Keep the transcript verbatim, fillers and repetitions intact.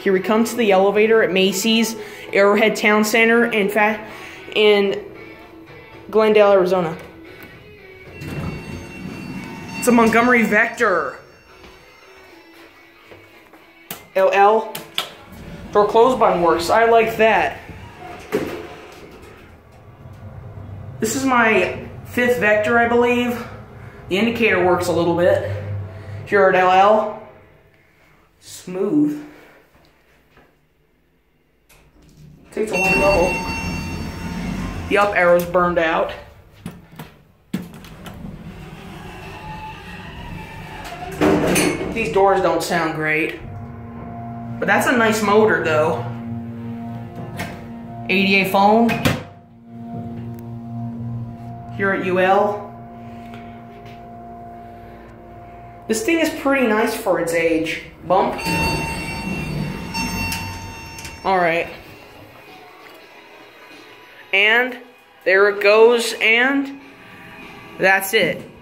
Here we come to the elevator at Macy's, Arrowhead Town Center, in fact, in Glendale, Arizona. It's a Montgomery Vector. L L. Door close button works. I like that. This is my fifth Vector, I believe. The indicator works a little bit. Here at L L. Smooth. Takes a long level. The up arrow's burned out. These doors don't sound great. But that's a nice motor though. A D A phone. Here at U L. This thing is pretty nice for its age. Bump. Alright. And there it goes, and that's it.